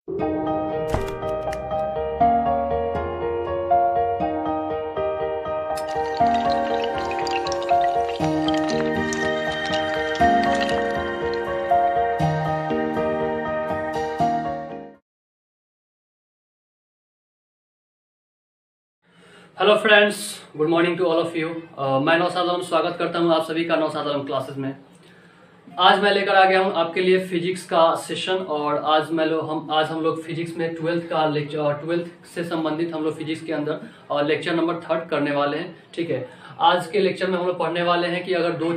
Hello friends, good morning to all of you. मैं नौशाद आलम स्वागत करता हूं आप सभी का नौशाद आलम क्लासेस में। आज मैं लेकर आ गया हूं आपके लिए फिजिक्स का सेशन और आज हम लोग फिजिक्स में 12th का लेक्चर 12th से संबंधित हम लोग फिजिक्स के अंदर लेक्चर नंबर 3 करने वाले हैं। ठीक है, आज के लेक्चर में हम लोग पढ़ने वाले हैं कि अगर दो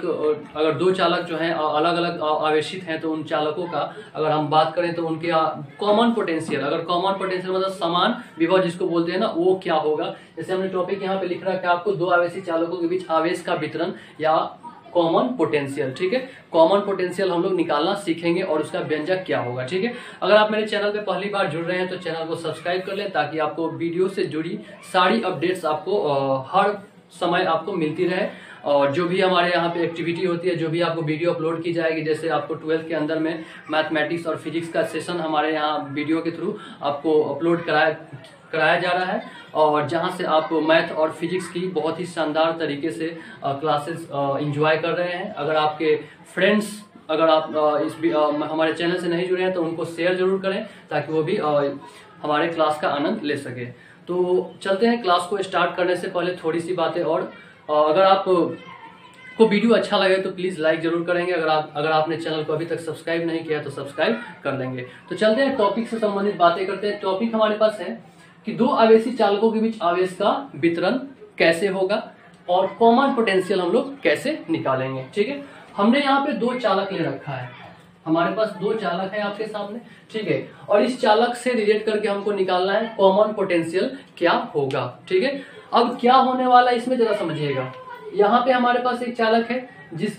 चालक जो हैं अलग अलग आवेशित हैं तो उन चालकों का अगर हम बात करें तो उनके कॉमन पोटेंशियल, अगर कॉमन पोटेंशियल मतलब समान विभव जिसको बोलते हैं ना, वो क्या होगा। जैसे हमने टॉपिक यहाँ पे लिख रहा है कि आपको दो आवेशित चालकों के बीच आवेश का वितरण या कॉमन पोटेंशियल। ठीक है, कॉमन पोटेंशियल हम लोग निकालना सीखेंगे और उसका व्यंजक क्या होगा। ठीक है, अगर आप मेरे चैनल पे पहली बार जुड़ रहे हैं तो चैनल को सब्सक्राइब कर लें ताकि आपको वीडियो से जुड़ी सारी अपडेट्स आपको हर समय आपको मिलती रहे। और जो भी हमारे यहाँ पे एक्टिविटी होती है, जो भी आपको वीडियो अपलोड की जाएगी, जैसे आपको 12th के अंदर में मैथमेटिक्स और फिजिक्स का सेशन हमारे यहाँ वीडियो के थ्रू आपको अपलोड कराया जा रहा है और जहाँ से आप मैथ और फिजिक्स की बहुत ही शानदार तरीके से क्लासेस एंजॉय कर रहे हैं। अगर आपके फ्रेंड्स अगर आप हमारे चैनल से नहीं जुड़े हैं तो उनको शेयर जरूर करें ताकि वो भी हमारे क्लास का आनंद ले सके। तो चलते हैं, क्लास को स्टार्ट करने से पहले थोड़ी सी बातें और अगर आप को वीडियो अच्छा लगे तो प्लीज़ लाइक जरूर करेंगे। अगर आपने चैनल को अभी तक सब्सक्राइब नहीं किया तो सब्सक्राइब कर लेंगे। तो चलते हैं, टॉपिक से संबंधित बातें करते हैं। टॉपिक हमारे पास है कि दो आवेशी चालकों के बीच आवेश का वितरण कैसे होगा और कॉमन पोटेंशियल हम लोग कैसे निकालेंगे। ठीक है, हमने यहाँ पे दो चालक ले रखा है, हमारे पास दो चालक है आपके सामने। ठीक है, और इस चालक से रिलेट करके हमको निकालना है कॉमन पोटेंशियल क्या होगा। ठीक है, अब क्या होने वाला है इसमें जरा समझिएगा। यहाँ पे हमारे पास एक चालक है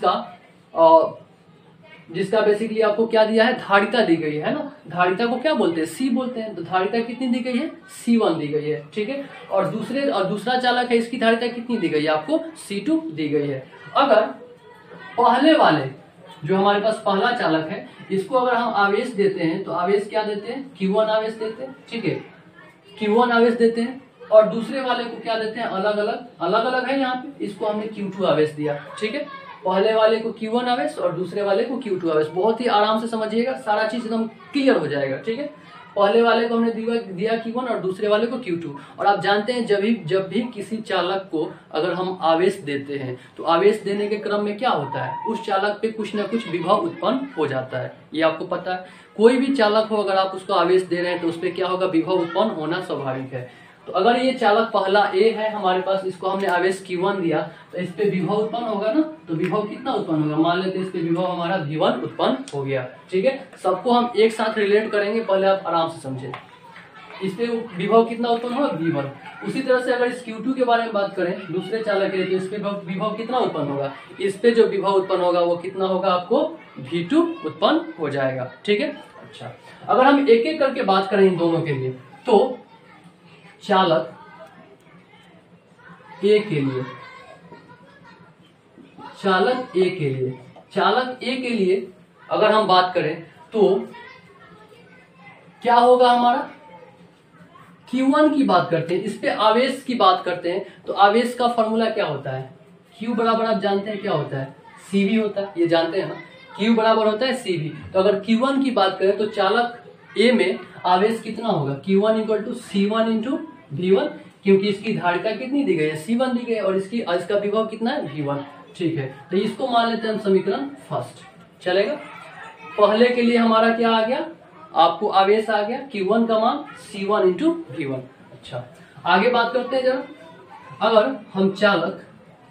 जिसका बेसिकली आपको क्या दिया है, धारिता दी गई है ना। धारिता को क्या बोलते हैं, सी बोलते हैं। तो धारिता कितनी दी गई है, C1 दी गई है। ठीक है, और दूसरा चालक है, इसकी धारिता कितनी दी गई है आपको, C2 दी गई है। अगर पहले वाले जो हमारे पास पहला चालक है, इसको अगर हम आवेश देते हैं तो आवेश क्या देते हैं, Q1 आवेश देते हैं। ठीक है, Q1 आवेश देते हैं और दूसरे वाले को क्या देते हैं, अलग अलग है यहाँ पे, इसको हमने Q2 आवेश दिया। ठीक है, पहले वाले को Q1 आवेश और दूसरे वाले को Q2 आवेश। बहुत ही आराम से समझिएगा, सारा चीज एकदम क्लियर हो जाएगा। ठीक है, पहले वाले को हमने दिया Q1 और दूसरे वाले को Q2। और आप जानते हैं जब भी किसी चालक को अगर हम आवेश देते हैं तो आवेश देने के क्रम में क्या होता है, उस चालक पे कुछ ना कुछ विभव उत्पन्न हो जाता है। ये आपको पता है, कोई भी चालक हो अगर आप उसको आवेश दे रहे हैं तो उस पर क्या होगा, विभव उत्पन्न होना स्वाभाविक है। तो अगर ये चालक पहला A है हमारे पास, इसको हमने आवेश Q1 दिया तो इस पे विभव उत्पन्न होगा ना। तो विभव कितना उत्पन्न होगा, मान लेते हैं इस पे विभव हमारा V1 उत्पन्न हो गया। ठीक है, सबको हम एक साथ रिलेट करेंगे, पहले आप आराम से समझे। इस पे विभव कितना उत्पन्न होगा, V1। उसी तरह से अगर इस Q2 के बारे में बात करें, दूसरे चालक के, तो इस पे विभव कितना उत्पन्न होगा, इस पे जो विभव उत्पन्न होगा वो कितना होगा, आपको V2 उत्पन्न हो जाएगा। ठीक है, अच्छा, अगर हम एक एक करके बात करें इन दोनों के लिए, तो चालक A के लिए अगर हम बात करें तो क्या होगा हमारा, Q1 की बात करते हैं, इस पे आवेश की बात करते हैं। तो आवेश का फॉर्मूला क्या होता है, Q बराबर आप जानते हैं क्या होता है, CV होता है, ये जानते हैं ना, Q बराबर होता है CV। तो अगर Q1 की बात करें तो चालक A में आवेश कितना होगा, Q1 equal to C1 into V1, क्योंकि इसकी धारिता कितनी दी गई है, C1 दी गई है और इसका विभव कितना है, V1। ठीक है, तो इसको मान लेते हैं हम समीकरण फर्स्ट, चलेगा। पहले के लिए हमारा क्या आ गया, आपको आवेश आ गया Q1 का मान C1 इंटू V1। अच्छा, आगे बात करते हैं जरा। अगर हम चालक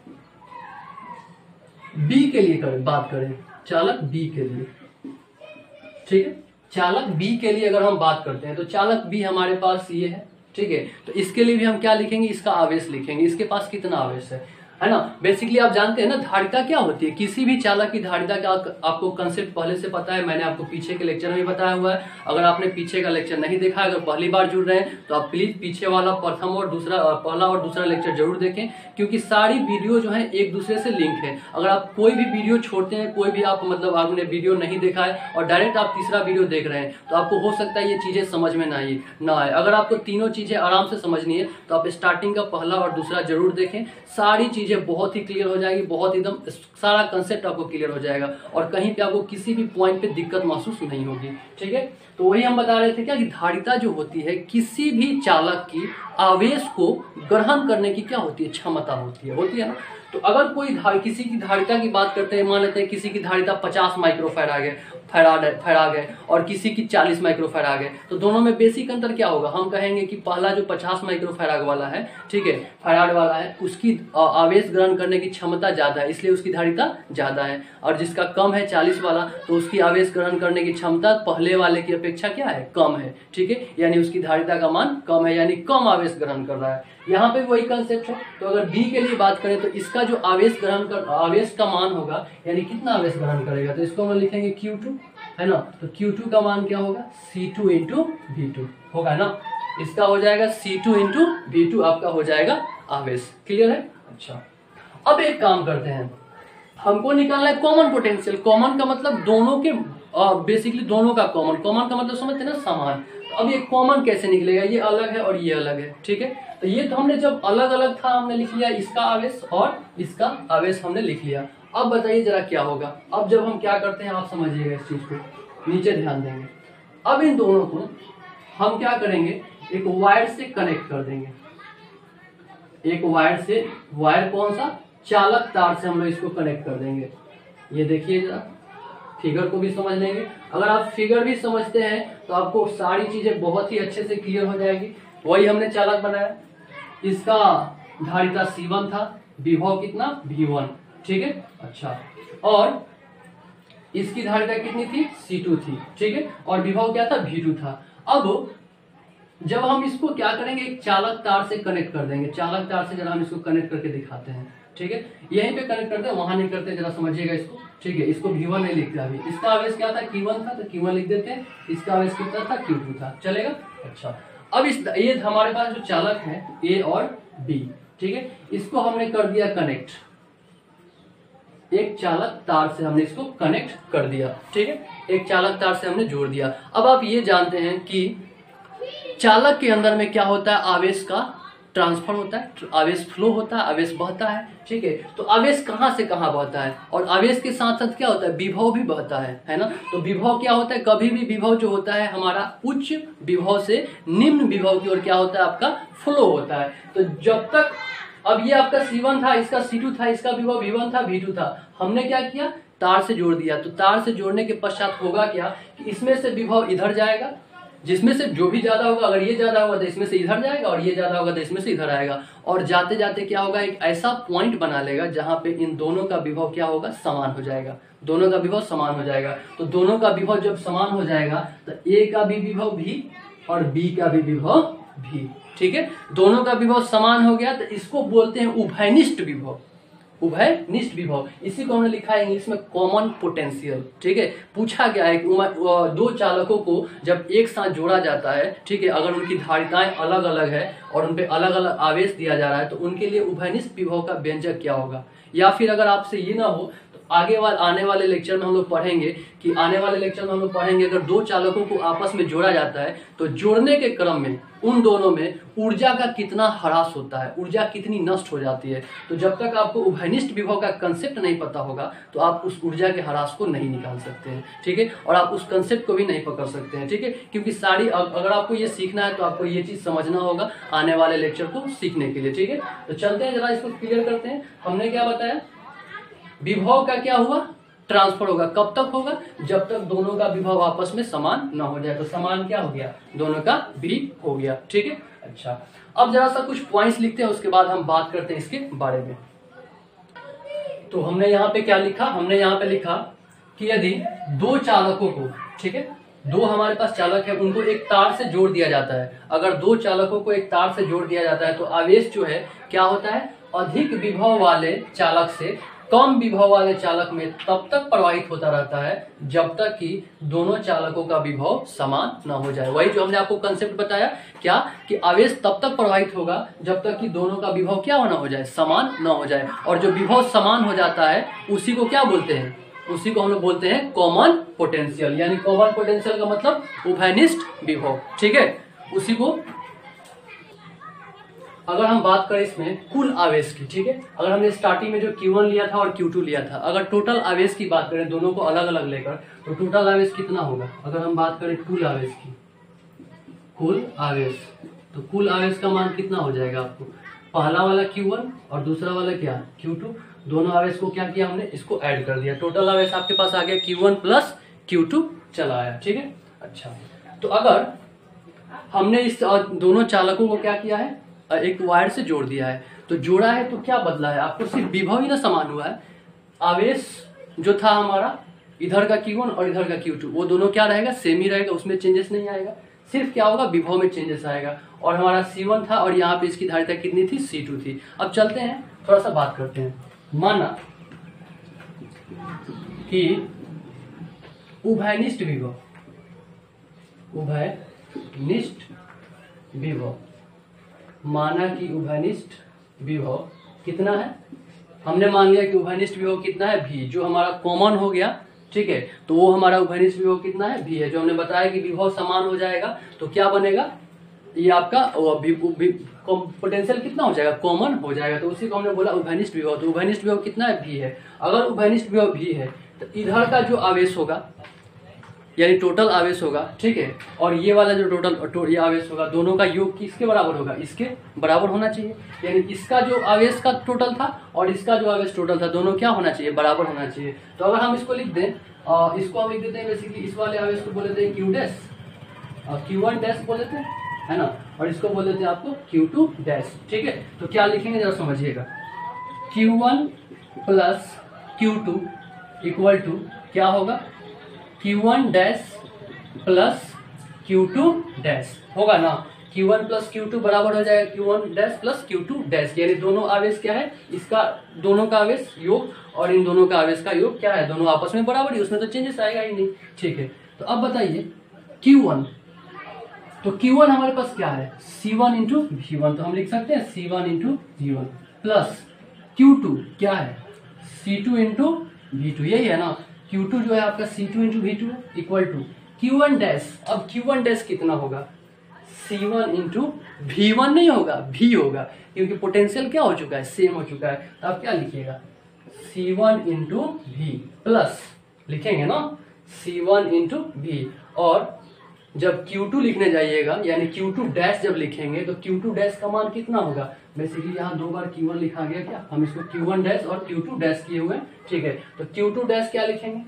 B के लिए बात करें, चालक B के लिए, ठीक है, चालक B के लिए अगर हम बात करते हैं तो चालक B हमारे पास ये है। ठीक है, तो इसके लिए भी हम क्या लिखेंगे, इसका आवेश लिखेंगे। इसके पास कितना आवेश है, है ना। बेसिकली आप जानते हैं ना धारिता क्या होती है, किसी भी चालक की धारिता का आपको कंसेप्ट पहले से पता है, मैंने आपको पीछे के लेक्चर में बताया हुआ है। अगर आपने पीछे का लेक्चर नहीं देखा, अगर पहली बार जुड़ रहे हैं तो आप प्लीज पीछे वाला पहला और दूसरा लेक्चर जरूर देखें, क्योंकि सारी वीडियो जो है एक दूसरे से लिंक है। अगर आप कोई भी वीडियो छोड़ते हैं, कोई भी आप मतलब आपने वीडियो नहीं देखा है और डायरेक्ट आप तीसरा वीडियो देख रहे हैं, तो आपको हो सकता है ये चीजें समझ में ना आए। अगर आपको तीनों चीजें आराम से समझनी है तो आप स्टार्टिंग का पहला और दूसरा जरूर देखें, सारी चीजें बहुत ही क्लियर हो जाएगी, बहुत एकदम सारा कंसेप्ट आपको क्लियर हो जाएगा और कहीं पे आपको किसी भी पॉइंट पे दिक्कत महसूस नहीं होगी। ठीक है, तो वही हम बता रहे थे क्या कि धारिता जो होती है किसी भी चालक की आवेश को ग्रहण करने की क्या होती है, क्षमता होती है ना। तो अगर कोई किसी की धारिता की बात करते हैं, मान लेते हैं किसी की धारिता 50 माइक्रोफैराड है और किसी की 40 माइक्रोफैराड है, तो दोनों में बेसिक अंतर क्या होगा, हम कहेंगे कि पहला जो 50 माइक्रोफैराड वाला है, ठीक है, फैराड वाला है, उसकी आवेश ग्रहण करने की क्षमता ज्यादा है, इसलिए उसकी धारिता ज्यादा है। और जिसका कम है 40 वाला, तो उसकी आवेश ग्रहण करने की क्षमता पहले वाले की अपेक्षा क्या है, कम है। ठीक है, यानी उसकी धारिता का मान कम है, यानी कम आवेश ग्रहण कर रहा है। यहाँ पे वही कंसेप्ट है। तो अगर बी के लिए बात करें तो इसका जो आवेश का मान होगा, यानी कितना आवेश ग्रहण करेगा, तो इसको हम लिखेंगे Q2, है ना। तो Q2 का मान क्या होगा, C2 इंटू V2 होगा ना। इसका हो जाएगा C2 इंटू V2, आपका हो जाएगा आवेश। क्लियर है। अच्छा, अब एक काम करते हैं, हमको निकालना है कॉमन पोटेंशियल। कॉमन का मतलब दोनों के बेसिकली दोनों का कॉमन का मतलब समझते हैं ना, समान। तो अब ये कॉमन कैसे निकलेगा, ये अलग है और ये अलग है। ठीक है, तो ये तो हमने जब अलग अलग था हमने लिख लिया इसका आवेश और इसका आवेश हमने लिख लिया। अब बताइए जरा क्या होगा। अब जब हम क्या करते हैं आप समझिएगा इस चीज को, नीचे ध्यान देंगे। अब इन दोनों को हम क्या करेंगे, एक वायर से कनेक्ट कर देंगे। एक वायर से, वायर कौन सा, चालक तार से हम लोग इसको कनेक्ट कर देंगे। ये देखिए जरा, फिगर को भी समझ लेंगे। अगर आप फिगर भी समझते हैं तो आपको सारी चीजें बहुत ही अच्छे से क्लियर हो जाएगी। वही हमने चालक बनाया, इसका धारिता C1 था, विभव कितना V1। ठीक है, अच्छा, और इसकी धारिता कितनी थी, C2 थी। ठीक है, और विभव क्या था, V2 था। अब जब हम इसको क्या करेंगे, एक चालक तार से कनेक्ट कर देंगे। चालक तार से जरा हम इसको कनेक्ट करके दिखाते हैं। ठीक है, यहीं पे कनेक्ट करते हैं, वहां नहीं करते, जरा समझिएगा इसको। ठीक है, इसको V1 नहीं लिखते अभी। इसका आवेश क्या था, Q1 था, तो Q1 लिख देते हैं। इसका आवेश कितना था, Q2 था। चलेगा। अच्छा, अब ये हमारे पास जो चालक है A और B, ठीक है, इसको हमने कर दिया कनेक्ट। एक चालक तार से हमने इसको कनेक्ट कर दिया। ठीक है, एक चालक तार से हमने जोड़ दिया। अब आप ये जानते हैं कि चालक के अंदर में क्या होता है, आवेश का ट्रांसफर होता है, आवेश फ्लो होता है, आवेश बहता है। ठीक है, तो आवेश कहाँ से कहाँ बहता है, और आवेश के साथ साथ क्या होता है, विभव भी बहता है ना। तो विभव क्या होता है, कभी भी विभव जो होता है हमारा उच्च विभव से निम्न विभव की ओर क्या होता है, आपका फ्लो होता है। तो जब तक, अब ये आपका C1 था, इसका C2 था, इसका विभव V1 था, V2 था, हमने क्या किया, तार से जोड़ दिया। तो तार से जोड़ने के पश्चात होगा क्या कि इसमें से विभव इधर जाएगा, जिसमें से जो भी ज्यादा होगा, अगर ये ज्यादा होगा तो इसमें से इधर जाएगा, और ये ज्यादा होगा तो इसमें से इधर आएगा। और जाते जाते क्या होगा, एक ऐसा पॉइंट बना लेगा जहां पे इन दोनों का विभव क्या होगा, समान हो जाएगा। दोनों का विभव समान हो जाएगा। तो दोनों का विभव जब समान हो जाएगा तो A का भी विभव V और B का भी विभव V। ठीक है, दोनों का विभव समान हो गया तो इसको बोलते हैं उभयनिष्ठ विभव। उभयनिष्ठ विभव, इसी को हमने लिखा है इंग्लिश में कॉमन पोटेंशियल। ठीक है, पूछा गया है कि दो चालकों को जब एक साथ जोड़ा जाता है, ठीक है, अगर उनकी धारिताएं अलग अलग है और उन पे अलग अलग आवेश दिया जा रहा है, तो उनके लिए उभयनिष्ठ विभव का व्यंजक क्या होगा। या फिर अगर आपसे ये ना हो तो आने वाले लेक्चर में हम लोग पढ़ेंगे कि अगर दो चालकों को आपस में जोड़ा जाता है तो जोड़ने के क्रम में उन दोनों में ऊर्जा का कितना ह्रास होता है, ऊर्जा कितनी नष्ट हो जाती है। तो जब तक आपको उभयनिष्ठ विभव का कंसेप्ट नहीं पता होगा तो आप उस ऊर्जा के ह्रास को नहीं निकाल सकते हैं। ठीक है, और आप उस कंसेप्ट को भी नहीं पकड़ सकते हैं। ठीक है, क्योंकि अगर आपको ये सीखना है तो आपको ये चीज समझना होगा आने वाले लेक्चर को सीखने के लिए। ठीक है, तो चलते हैं, जरा इसको क्लियर करते हैं। हमने क्या बताया, विभव का क्या हुआ, ट्रांसफर होगा। कब तक होगा, जब तक दोनों का विभव आपस में समान न हो जाए। तो समान क्या हो गया, दोनों का भी हो गया। ठीक है, अच्छा, अब जरा सा कुछ पॉइंट्स लिखते हैं, उसके बाद हम बात करते हैं इसके बारे में। तो हमने यहाँ पे क्या लिखा, हमने यहाँ पे लिखा कि यदि दो चालकों को, ठीक है, दो हमारे पास चालक है, उनको एक तार से जोड़ दिया जाता है। अगर दो चालकों को एक तार से जोड़ दिया जाता है तो आवेश जो है क्या होता है, अधिक विभव वाले चालक से कम विभव वाले चालक में तब तक प्रवाहित होता रहता है जब तक कि दोनों चालकों का विभव समान न हो जाए। वही जो हमने आपको कंसेप्ट बताया, क्या कि आवेश तब तक प्रवाहित होगा जब तक कि दोनों का विभव क्या होना हो जाए, समान न हो जाए। और जो विभव समान हो जाता है उसी को क्या बोलते हैं, उसी को हम लोग बोलते हैं कॉमन पोटेंशियल। यानी कॉमन पोटेंशियल का मतलब उभयनिष्ठ विभव, ठीक है। उसी को अगर हम बात करें इसमें कुल आवेश की, ठीक है, अगर हमने स्टार्टिंग में जो Q1 लिया था और Q2 लिया था, अगर टोटल आवेश की बात करें दोनों को अलग अलग लेकर, तो टोटल आवेश कितना होगा। अगर हम बात करें कुल आवेश की, कुल आवेश, तो कुल आवेश का मान कितना हो जाएगा आपको, पहला वाला Q1 और दूसरा वाला क्या Q2, दोनों आवेश को क्या किया हमने, इसको ऐड कर दिया, टोटल आवेश आपके पास आ गया Q1 प्लस Q2 चला आया, ठीक है। अच्छा, तो अगर हमने इस दोनों चालकों को क्या किया है, एक वायर से जोड़ दिया है, तो जोड़ा है तो क्या बदला है, आपको सिर्फ विभव ही ना समान हुआ है, आवेश जो था हमारा इधर का Q1 और इधर का Q2 वो दोनों क्या रहेगा, सेम ही रहेगा, उसमें चेंजेस नहीं आएगा, सिर्फ क्या होगा, विभव में चेंजेस आएगा। और हमारा C1 था और यहाँ पे इसकी धारिता कितनी थी, C2 थी। अब चलते हैं थोड़ा सा बात करते हैं। माना कि उभयनिष्ठ विभव, उभयनिष्ठ विभव, माना कि उभयनिष्ठ विभव कितना है, हमने मान लिया कि उभयनिष्ठ विभव कितना है, V, जो हमारा कॉमन हो गया, ठीक है। तो वो हमारा उभयनिष्ठ विभव कितना है, V है, जो हमने बताया कि विभव समान हो जाएगा तो क्या बनेगा, ये आपका पोटेंशियल कितना हो जाएगा, कॉमन हो जाएगा, तो उसी को हमने बोला उभयनिष्ठ विभव। तो उभयनिष्ठ विभव कितना है, V है। अगर उभयनिष्ठ विभव V है तो इधर का जो आवेश होगा यानी टोटल आवेश होगा, ठीक है, और ये वाला जो टोटल ये आवेश होगा, दोनों का योग किसके बराबर होगा, इसके बराबर होना चाहिए। यानी इसका जो आवेश का टोटल था और इसका जो आवेश टोटल था, दोनों क्या होना चाहिए, बराबर होना चाहिए। तो अगर हम इसको लिख दें, इसको हम लिख देते हैं बेसिकली, इस वाले आवेश को बोल देते हैं Q डैश, Q1 डैश बोल देते हैं, है ना, और इसको बोल देते हैं आपको Q2 डैश, ठीक है। तो क्या लिखेंगे जरा समझिएगा, Q1 plus Q2 equal to क्या होगा, Q1 dash plus Q2 dash होगा ना। Q1 प्लस Q2 बराबर हो जाएगा Q1 dash plus Q2 dash, यानी दोनों आवेश क्या है, इसका दोनों का आवेश योग और इन दोनों का आवेश का योग क्या है, दोनों आपस में बराबर ही, उसमें तो चेंजेस आएगा ही नहीं, ठीक है। तो अब बताइए Q1, तो Q1 हमारे पास क्या है, C1 इंटू V1, तो हम लिख सकते हैं C1 into V1 plus Q2 क्या है, C2 इंटू V2, यही है ना। Q2 जो है आपका C2 into V2 equal to Q1 dash, अब Q1 डैश कितना होगा, C1 इंटू V1 नहीं होगा, V होगा, क्योंकि पोटेंशियल क्या हो चुका है, सेम हो चुका है। तो आप क्या लिखिएगा, C1 इंटू V प्लस लिखेंगे ना C1 इंटू V, और जब Q2 लिखने जाइएगा यानी Q2 डैश जब लिखेंगे तो Q2 डैश का मान कितना होगा, बेसिकली यहाँ दो बार Q1 लिखा गया, क्या हम इसको Q1 डैश और Q2 डैश किए हुए हैं, ठीक है। तो Q2 डैश क्या लिखेंगे,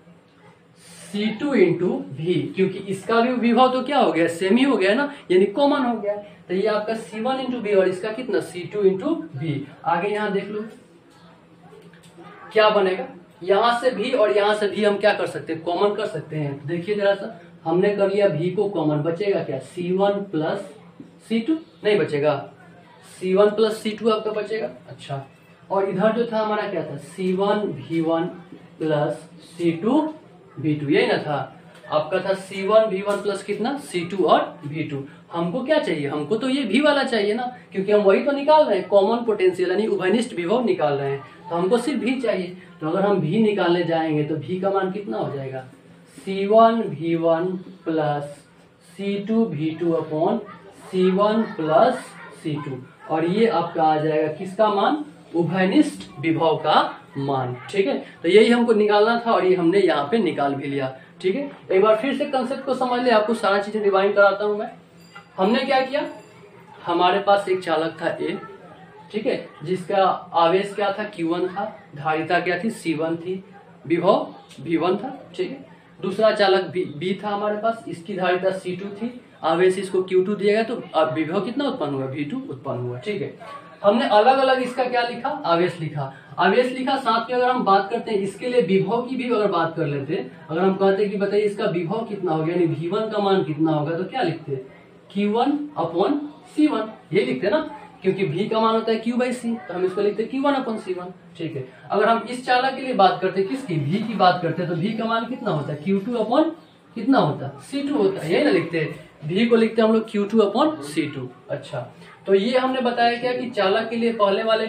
C2 इंटू V, क्योंकि इसका भी विभव तो क्या हो गया, सेम ही हो गया ना, यानी कॉमन हो गया। तो ये आपका C1 इंटू V और इसका कितना C2 इंटू V। आगे यहाँ देख लो क्या बनेगा, यहाँ से V और यहाँ से V हम क्या कर सकते हैं, कॉमन कर सकते हैं। देखिए जरा सा, हमने कर लिया V को कॉमन, बचेगा क्या, C1 प्लस C2 नहीं बचेगा, C1 प्लस C2 आपका बचेगा। अच्छा, और इधर जो था हमारा क्या था, C1 V1 plus C2 V2, यही ना था आपका, था C1 V1 प्लस कितना C2 और V2। हमको क्या चाहिए, हमको तो ये V वाला चाहिए ना, क्योंकि हम वही तो निकाल रहे हैं, कॉमन पोटेंशियल यानी उभयनिष्ठ विभव निकाल रहे हैं, तो हमको सिर्फ V चाहिए। तो अगर हम V निकालने जाएंगे तो V का मान कितना हो जाएगा, C1 V1 plus C2 V2 upon C1 plus C2, और ये आपका आ जाएगा किसका मान, उभयनिष्ठ विभव का मान, ठीक है। तो यही हमको निकालना था और ये हमने यहाँ पे निकाल भी लिया, ठीक है। एक बार फिर से कंसेप्ट को समझ ले, आपको सारा चीजें रिवाइंड कराता हूँ मैं। हमने क्या किया, हमारे पास एक चालक था A, ठीक है, जिसका आवेश क्या था, Q1 था, धारिता क्या थी, C1 थी, विभव V1 था, ठीक है। दूसरा चालक B था हमारे पास, इसकी धारिता C2 थी, आवेश इसको Q2 दिया गया, तो विभव कितना उत्पन्न हुआ, V2 उत्पन्न हुआ, ठीक है। हमने अलग अलग इसका क्या लिखा, आवेश लिखा, आवेश लिखा। साथ में अगर हम बात करते हैं इसके लिए विभव की भी अगर बात कर लेते हैं, अगर हम कहते हैं कि बताइए इसका विभव कितना होगा, यानी V1 का मान कितना होगा, तो क्या लिखते हैं, Q1 अपॉन C1, ये लिखते हैं ना, क्योंकि v का मान होता है q बाई सी, तो हम इसको लिखते हैं q1 अपन c1। ठीक है, अगर हम इस चालक के लिए बात करते हैं, किसकी, v की बात करते हैं, तो v का मान कितना होता है, q2 अपन कितना होता है, c2 होता है, यही ना लिखते हैं, v को लिखते हैं हम लोग q2 अपन c2। अच्छा, तो ये हमने बताया क्या कि चालक के लिए पहले वाले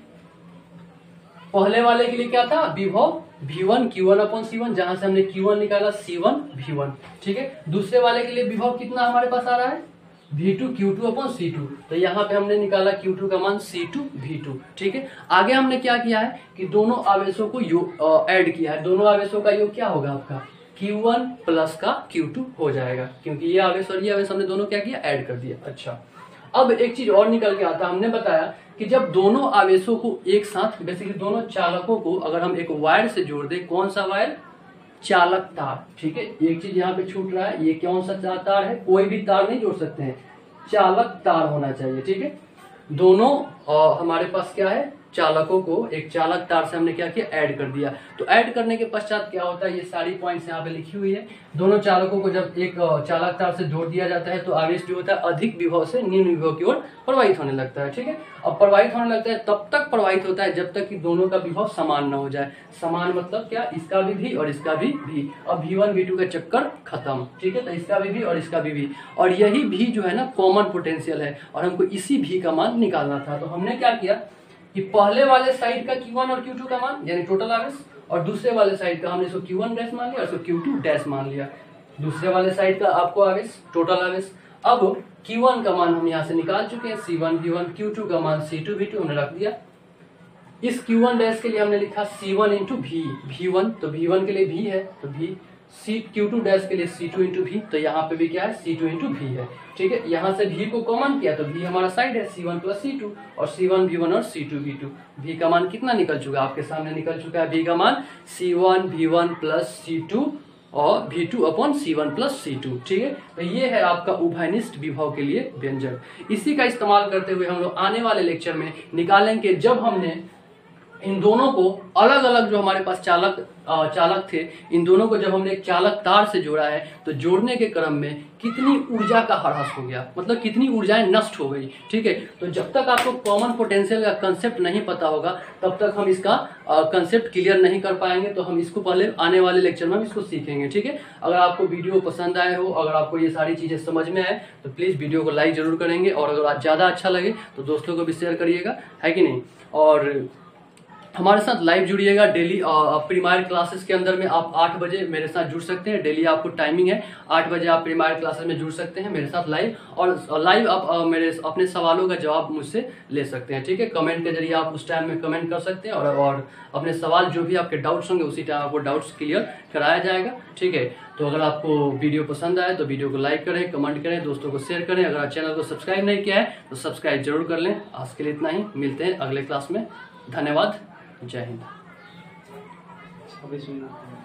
के लिए क्या था, विभव v1 q1 अपन c1, जहां से हमने q1 निकाला c1 v1। ठीक है, दूसरे वाले के लिए विभव कितना हमारे पास आ रहा है, v2 q2 अपन c2, तो यहाँ पे हमने निकाला q2 का मान c2 v2। ठीक है, आगे हमने क्या किया है कि दोनों आवेशों को ऐड किया है, दोनों आवेशों का योग क्या होगा आपका, q1 प्लस का q2 हो जाएगा, क्योंकि ये आवेश और ये आवेश हमने दोनों क्या किया, ऐड कर दिया। अच्छा, अब एक चीज और निकल के आता, हमने बताया कि जब दोनों आवेशों को एक साथ, बेसिकली दोनों चालकों को अगर हम एक वायर से जोड़ दें, कौन सा वायर, चालक तार। ठीक है, एक चीज यहाँ पे छूट रहा है, ये कौन सा तार है, कोई भी तार नहीं जोड़ सकते हैं, चालक तार होना चाहिए। ठीक है, दोनों हमारे पास क्या है, चालकों को एक चालक तार से हमने क्या किया, ऐड कर दिया। तो ऐड करने के पश्चात क्या होता है, ये सारी पॉइंट्स यहाँ पे लिखी हुई है, दोनों चालकों को जब एक चालक तार से जोड़ दिया जाता है तो आवेश जो होता है अधिक विभव से निम्न विभव की ओर प्रवाहित होने लगता है। ठीक है, अब प्रवाहित होने लगता है तब तक प्रवाहित होता है जब तक कि दोनों का विभव समान न हो जाए। समान मतलब क्या, इसका भी v और इसका भी v। अब v1 v2 का चक्कर खत्म। ठीक है, तो इसका भी v और इसका भी v, और यही v जो है ना कॉमन पोटेंशियल है, और हमको इसी v का मान निकालना था। तो हमने क्या किया कि पहले वाले साइड का q1 और q2 का मान यानी टोटल आवेश, और दूसरे वाले साइड का हमने इसको q1 डैश मान लिया और इसको q2 डैश मान लिया। दूसरे वाले साइड का आपको आवेश, टोटल आवेश, अब q1 का मान हम यहाँ से निकाल चुके हैं, c1 v1, q2 का मान c2 v2 हमने रख दिया। इस q1 डैश के लिए हमने लिखा c1 इंटू v1, तो v1 के लिए v है तो v, q2 डैश के लिए c2 इंटू v, तो यहाँ पे भी क्या है, c2 इंटू v है। ठीक है, यहाँ से v को कॉमन किया तो v हमारा साइड है, c1 प्लस c2, और c1 v1 और c2 v2। v का मान कितना निकल चुका है, आपके सामने निकल चुका है, v का मान c1 v1 प्लस c2 और v2 upon c1 plus c2। ठीक है, तो ये है आपका उभयनिष्ठ विभव के लिए व्यंजक। इसी का इस्तेमाल करते हुए हम लोग आने वाले लेक्चर में निकालेंगे, जब हमने इन दोनों को अलग अलग जो हमारे पास चालक थे, इन दोनों को जब हमने एक चालक तार से जोड़ा है तो जोड़ने के क्रम में कितनी ऊर्जा का ह्रास हो गया, मतलब कितनी ऊर्जाएं नष्ट हो गई। ठीक है, तो जब तक आपको कॉमन पोटेंशियल का कंसेप्ट नहीं पता होगा तब तक हम इसका कंसेप्ट क्लियर नहीं कर पाएंगे, तो हम इसको पहले आने वाले लेक्चर में हम इसको सीखेंगे। ठीक है, अगर आपको वीडियो पसंद आए हो, अगर आपको ये सारी चीजें समझ में आए तो प्लीज वीडियो को लाइक जरूर करेंगे, और अगर आज ज्यादा अच्छा लगे तो दोस्तों को भी शेयर करिएगा, है कि नहीं। और हमारे साथ लाइव जुड़िएगा डेली, प्रीमायर क्लासेस के अंदर में आप 8 बजे मेरे साथ जुड़ सकते हैं। डेली आपको टाइमिंग है 8 बजे, आप प्रीमायर क्लासेस में जुड़ सकते हैं मेरे साथ लाइव, और लाइव आप मेरे अपने सवालों का जवाब मुझसे ले सकते हैं। ठीक है, कमेंट के जरिए आप उस टाइम में कमेंट कर सकते हैं, और अपने सवाल जो भी आपके डाउट्स होंगे उसी टाइम आपको डाउट्स क्लियर कराया जाएगा। ठीक है, तो अगर आपको वीडियो पसंद आए तो वीडियो को लाइक करें, कमेंट करें, दोस्तों को शेयर करें। अगर चैनल को सब्सक्राइब नहीं किया है तो सब्सक्राइब जरूर कर लें। आज के लिए इतना ही, मिलते हैं अगले क्लास में। धन्यवाद, जय हिंद।